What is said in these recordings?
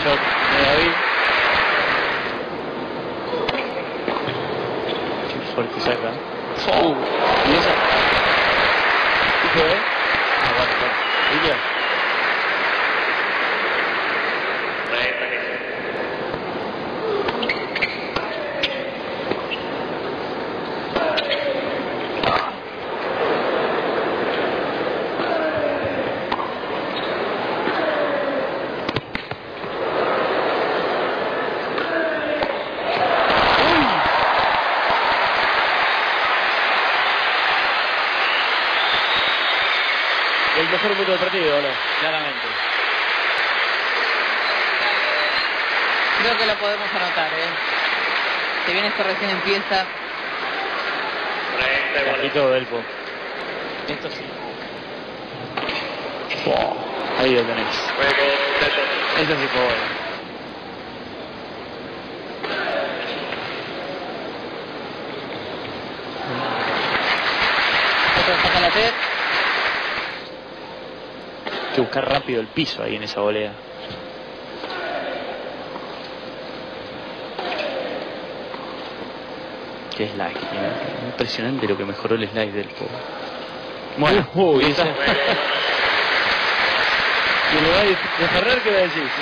shot de David. Qué fuerte saca. Y esa. ¿Qué fue? Ah, bueno. Ella. El mejor punto del partido, ¿o no? Claramente. Creo que lo podemos anotar, Si bien esto recién empieza. Cajito Delpo. Esto sí. Oh, ahí lo tenés. Eso sí fue bueno. Otro saca la TED. Hay que buscar rápido el piso ahí en esa volea. Qué slide, impresionante lo que mejoró el slide del juego. Bueno, y esa... y en lugar de Ferrer, ¿qué va a decir?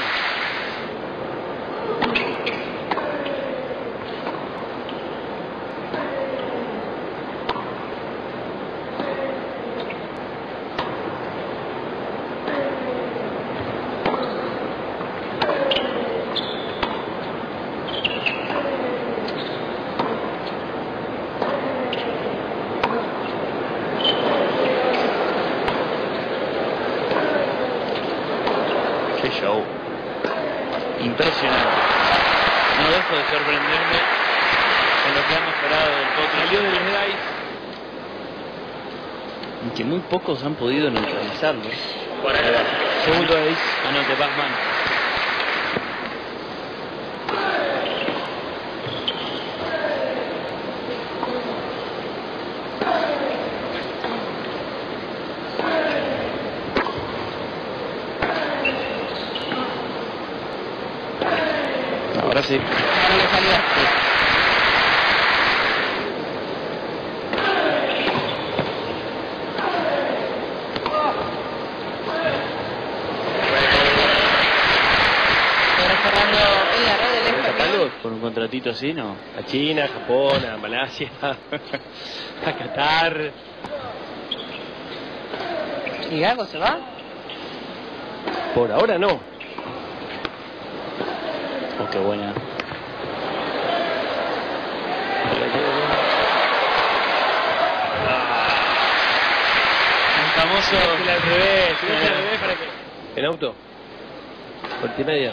Qué show. Impresionante. No dejo de sorprenderme con lo que ha mejorado del potro. Salió del slice. Y que muy pocos han podido neutralizarlo. Segundo ace. Anote Batman. Ahora sí. Ahora le salió. En la red del español. Con un contratito así, ¿no? A China, a Japón, a Malasia, a Qatar. ¿Y Gago se va? Por ahora no. Oh, qué buena. El famoso... al revés, para que... En auto. Multimedia.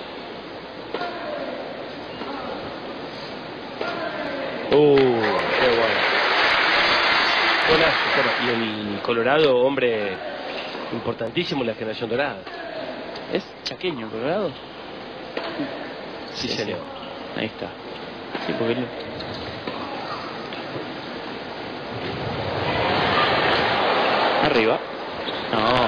Qué bueno. Bueno, y el Colorado, hombre importantísimo en la generación dorada. ¿Es chaqueño Colorado? Sí, señor. Ahí está. Sí, porque arriba. No.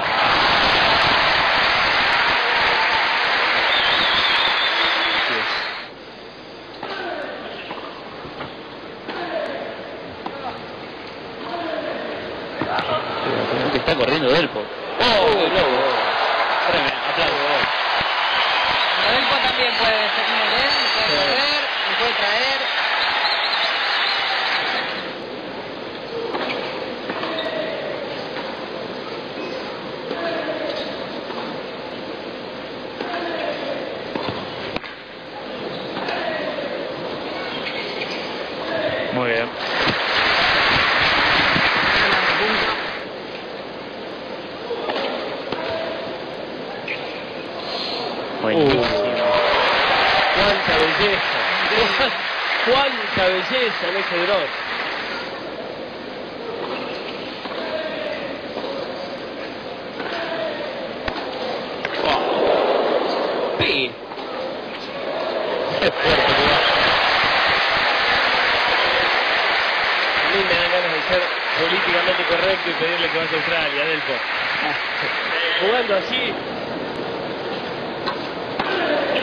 Que está corriendo Delpo. ¡Oh! ¡Lobo! Aplaudo. Delpo también puede defender, puede correr, puede traer. Muy bien. Buenísimo. Cuánta belleza. Cuánta belleza en ese drone. Sí. Qué fuerte que va. A mí me dan ganas de ser políticamente correcto y pedirle que vaya a Australia, Delpo. Jugando así.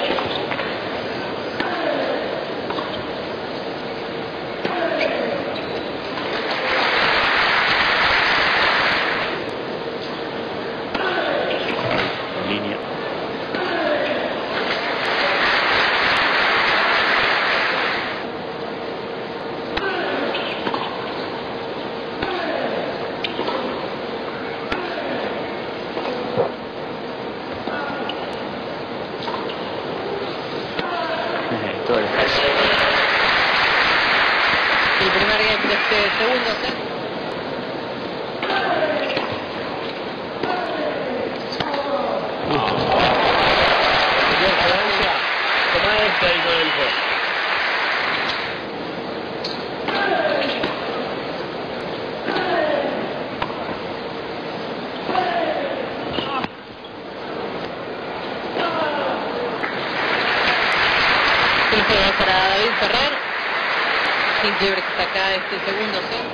Ferrer. Sin quiebre que saca este segundo set.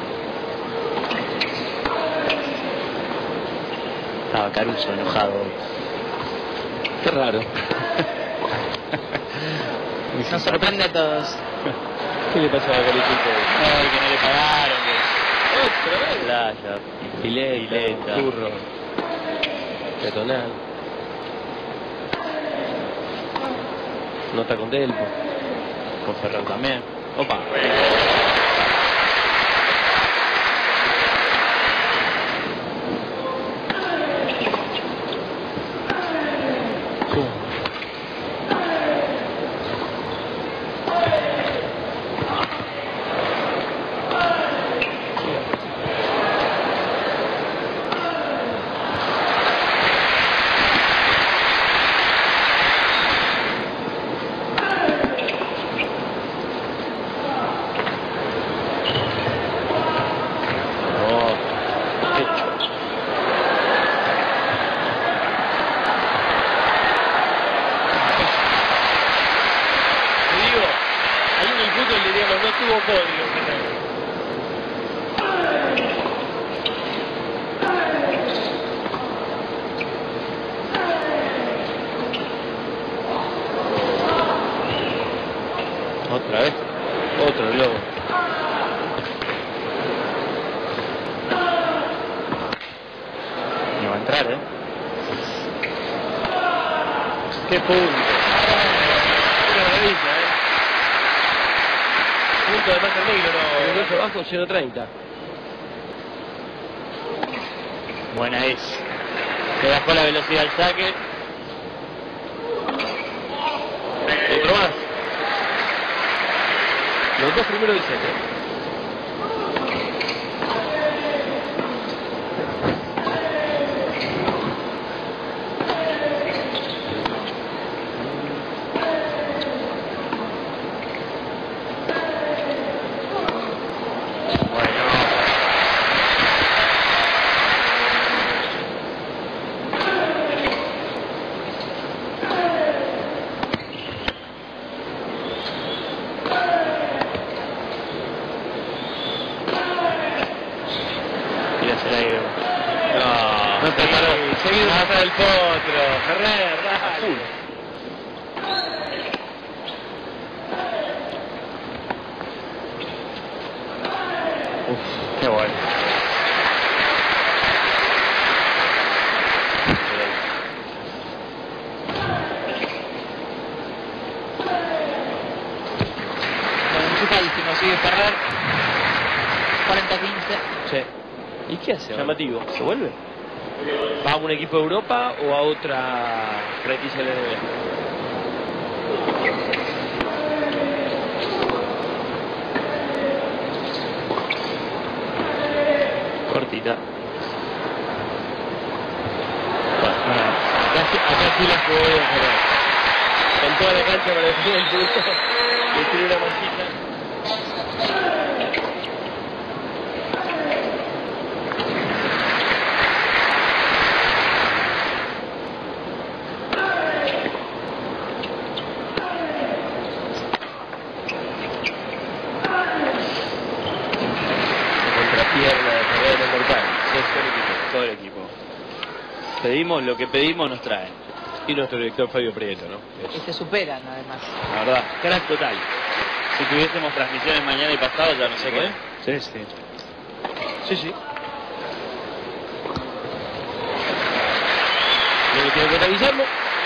Estaba Caruso enojado hoy. Qué raro. Nos sorprende a todos. ¿Qué le pasó a Caruso? No, que no le pagaron. Otra vez. Playa, pileta, curro, peatonal. Nota con Delpo. Con Ferrer también. Opa. Otra vez, otro globo. No va a entrar, ¿eh? ¡Qué punto! Una maravilla, ¿eh? Punto de Master Negro, no. El otro bajo, 0.30. Buena es. Le bajó la velocidad al saque. Otro más. Los dos primeros del set. No te paró. Seguido hasta el potro. Ferrer, dale. Qué bueno. Complicadísimo, sigue Ferrer. 40-15. Sí. ¿Y qué hace? Llamativo. ¿Se vuelve? ¿Va a un equipo de Europa o a otra franquicia de la NBA? Cortita. Acá sí la jugó bien, Ferrer. Con toda la cancha para defender el punto. Le tiró una masita. Pierna de Ferrer en mortal. Todo el equipo. Pedimos lo que pedimos, nos traen. Y nuestro director Fabio Prieto, ¿no? Y se superan además. La verdad. Crack total. Si tuviésemos transmisiones mañana y pasado, ya no sé qué. Sí, sí. Sí, sí. Lo que tiene que revisarlo.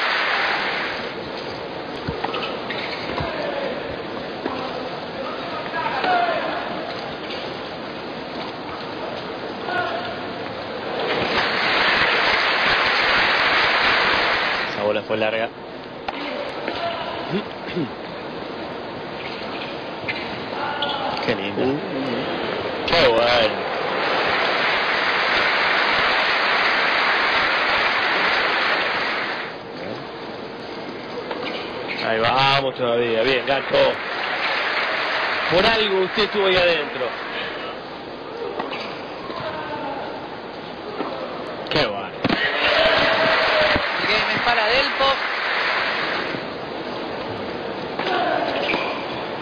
Esa bola fue larga. Qué lindo. Qué bueno. Ahí vamos todavía. Bien, Gato. Por algo usted estuvo ahí adentro. Qué bueno. Me para Delpo.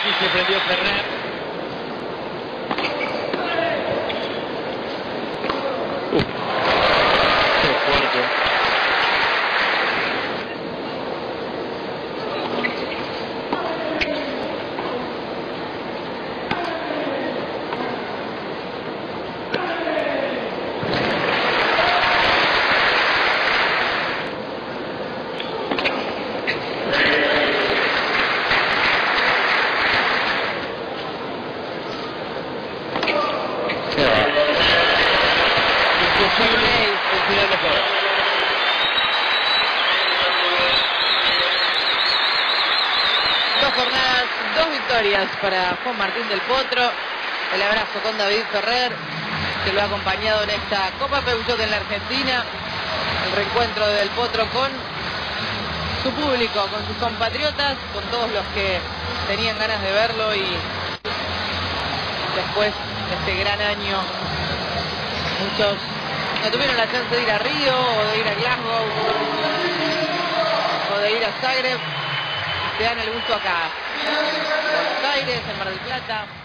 aquí se prendió Ferrer. Qué fuerte. Para Juan Martín del Potro, el abrazo con David Ferrer, que lo ha acompañado en esta Copa Peugeot en la Argentina, el reencuentro del Potro con su público, con sus compatriotas, con todos los que tenían ganas de verlo, y después de este gran año, muchos no tuvieron la chance de ir a Río, o de ir a Glasgow, o de ir a Zagreb, se dan el gusto acá. Buenos Aires, en Mar del Plata.